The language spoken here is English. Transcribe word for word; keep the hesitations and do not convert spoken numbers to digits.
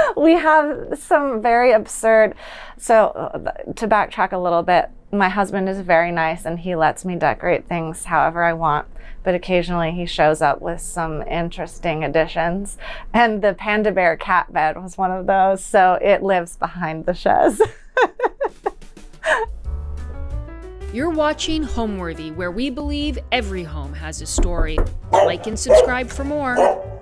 We have some very absurd, so uh, to backtrack a little bit, my husband is very nice and he lets me decorate things however I want, but occasionally he shows up with some interesting additions, and the panda bear cat bed was one of those, so it lives behind the chaise. You're watching Homeworthy, where we believe every home has a story. Like and subscribe for more.